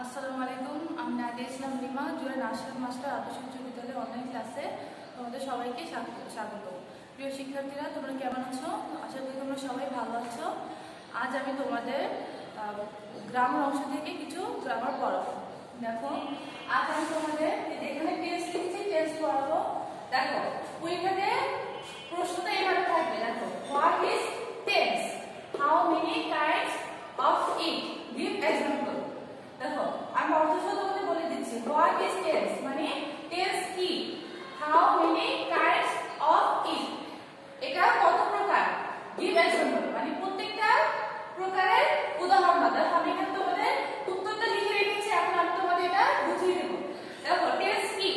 আসসালামু আলাইকুম। আমি নাদিয়া ইসলাম রিমা, জুয়েল নার্সারি মাস্টার আদর্শ উচ্চ বিদ্যালয়ের অনলাইন ক্লাসে তোমাদের সবাইকে স্বাগত। প্রিয় শিক্ষার্থীরা, তোমরা কেমন আছো? আশা করি তোমরা সবাই ভালো আছো। আজ আমি তোমাদের গ্রামার অংশ থেকে কিছু গ্রামার পড়াবো। দেখো, আজ আমি তোমাদের এখানে টেস্ট লিখেছি, টেস্ট পড়াবো। দেখো, পরীক্ষাতে প্রশ্নটা এইভাবে থাকবে। দেখো, what is tense, how many kinds of it, give example. দেখো, আমি অর্থসহ তোমাদের বলে দিচ্ছি। হোয়াট ইজ টেন্স মানে টেন্স কি, how many kinds of it, এটা কত প্রকার, গিভ এক্সাম্পল মানে প্রত্যেকটা প্রকারের উদাহরণ দাও। দেখো, আমি এখানে তোমাদের উত্তরটা লিখে রেখেছি, এখন আমি তোমাদের এটা বুঝিয়ে দেব। দেখো, টেন্স কি,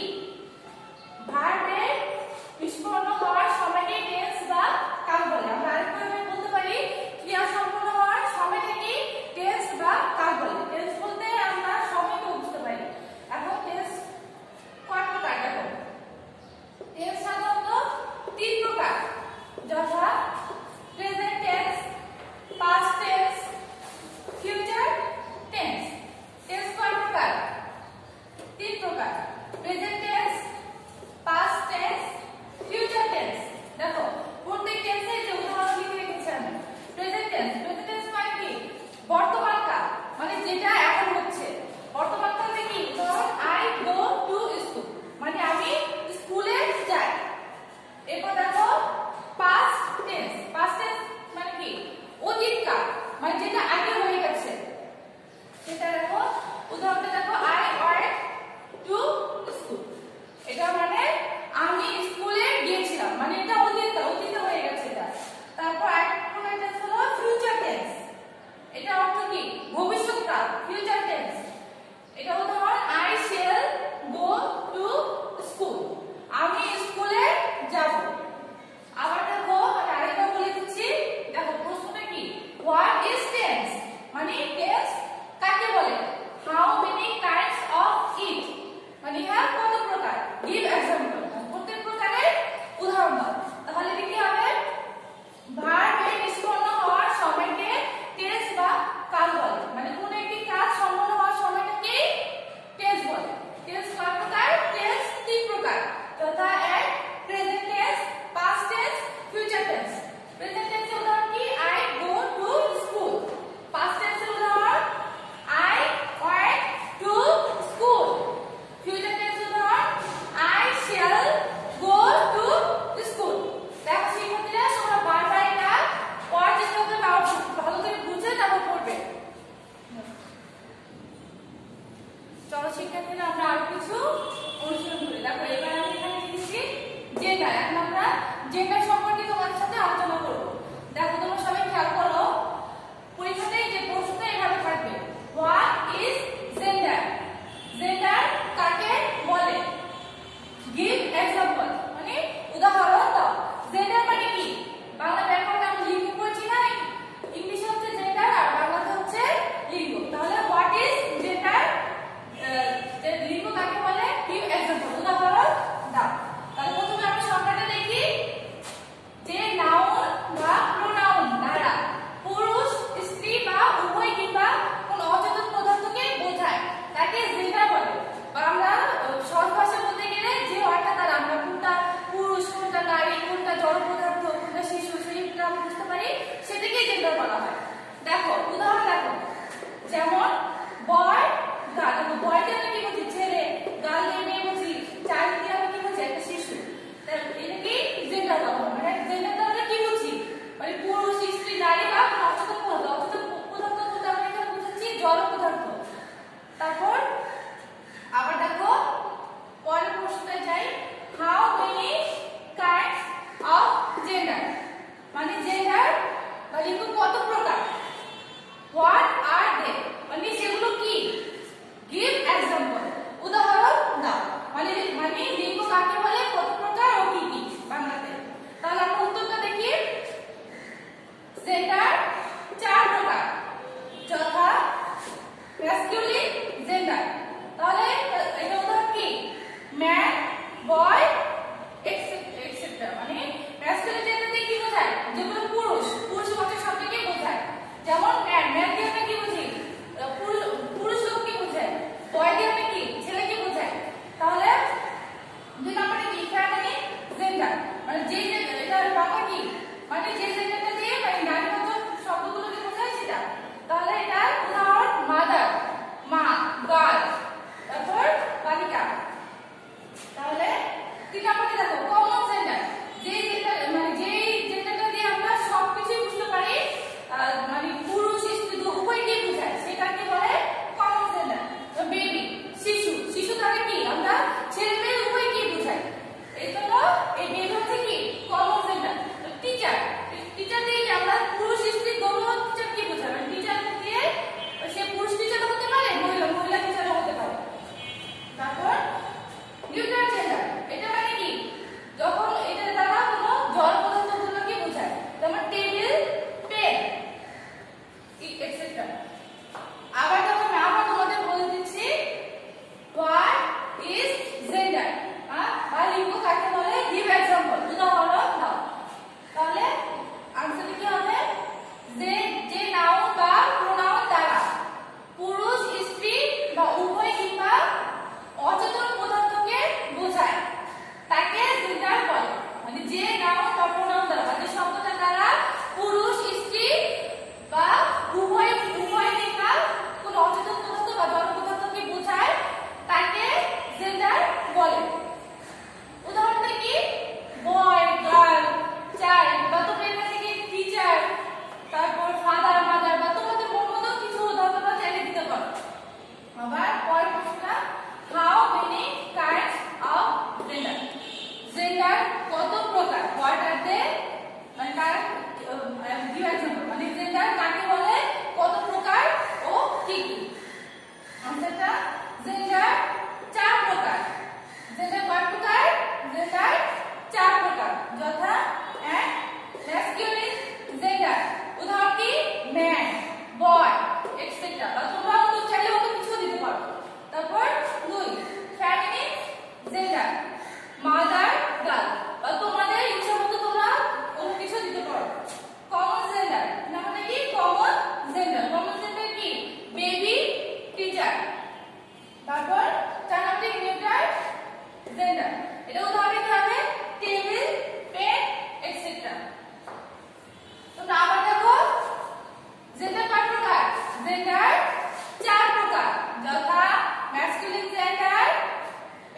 ভার্বের নিষ্পন্ন হওয়ার সময়কে টেন্স বা কাল বলে। আমরা আরেকভাবে বলতে পারি, ক্রিয়া সম্পন্ন হওয়ার সময়টাকে টেন্স বা কাল বলে। টেন্স বলতে আমরা সময়কে বুঝতে পারি। এখন টেন্স কয় প্রকার? দেখো, টেন্স সাধারণত তিন প্রকার, যথা present tense, past tense, future tense. Tense কয় প্রকার? তিন প্রকার, present tense, past tense, future tense. দেখো, প্রত্যেক টেন্সে যে উদাহরণ লিখে রেখেছি আমি। প্রেজেন্ট টেন্স, প্রেজেন্ট টেন্স মানে কি, বর্তমান কাল মানে যেটা এখন হচ্ছে। বর্তমান কালে কি, ধরুন আই গো টু স্কুল মানে আমি স্কুলে যাই। এরপর দেখো পাস্ট টেন্স, পাস্ট টেন্স মানে কি, অতীত কাল মানে যেটা আগে হয়ে গেছে। সেটা দেখো, উদাহরণটা দেখো, আই ওয়েন্ট টু স্কুল, এটা মানে আমি স্কুলে গিয়েছিলাম মানে এটা অতীত কাল, অতীতে হয়ে গেছে এটা। তারপর আরেকটা টেন্স হলো ফিউচার টেন্স, এটা অর্থ কি, ভবিষ্যৎকাল, ফিউচার টেন্স। এটা উদাহরণ, I shall go to school, আমি স্কুলে যাব। আবার দেখো, আমি আরেকটা বলে দিচ্ছি। দেখো, প্রশ্নটা কি, হোয়াট ইজ টেন্স মানে টেন্স কাকে বলে, how many kinds of it মানে ইহা কত প্রকার, গিভ এক্সাম্পল প্রত্যেক প্রকারের উদাহরণ দাও। তাহলে কি হবে, ভার্বের নিষ্পন্ন হওয়ার সময়কে টেন্স বা কাল বলে, মানে কোন একটি কাজ সম্পন্ন হওয়ার সময়টাকে টেন্স বলে। টেন্স কয় প্রকার? টেন্স তিন প্রকার, যথা এক present tense, past tense, future tense. Present টেন্সের উদাহরণ কি, I go to school. Past টেন্সের উদাহরণ, I went to school. Future টেন্সের উদাহরণ, I shall go to school. দেখো শিক্ষার্থীরা, তোমরা বারবার এটা পড়ার চেষ্টা করবে, ভালো করে বুঝে তারপর পড়বে। চলো শিক্ষার্থীরা, আমরা আরো কিছু অনুশীলন করি। দেখো, এবার আমি এখানে লিখেছি জেন্ডার। এখন আমরা জেন্ডার সম্পর্কে তোমাদের সাথে আলোচনা করব। দেখো, তোমরা সবাই খেয়াল করো, পরীক্ষাতে যে প্রশ্নটা এভাবে থাকবে, হোয়াট ইজ জেন্ডার, জেন্ডার কাকে বলে, গিভ এক্সাম্পল মানে উদাহরণ দাও। জেন্ডার মানে কি, বাংলা ব্যাকরণে আমরা লিঙ্গ পড়ছি না, ইংলিশে হচ্ছে জেন্ডার আর বাংলাতে হচ্ছে লিঙ্গ। তাহলে হোয়াট ইজ জেন্ডার, লিঙ্গ কাকে বলে, গিভ এক্সাম্পল উদাহরণ দাও। তাহলে প্রথমে আমরা সংজ্ঞাটা দেখি, যে নাউন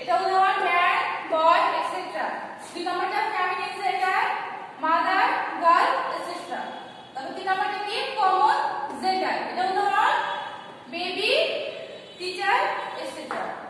এটা উদাহরণ ম্যান বয় এটসেট্রা। 2 নম্বরটা ফ্যামিলিজ, এটা মাদার গার্ল এটসেট্রা। তারপর 3 নম্বরটা কি কমন জেন্ডার, এটা উদাহরণ বেবি টিচার এটসেট্রা।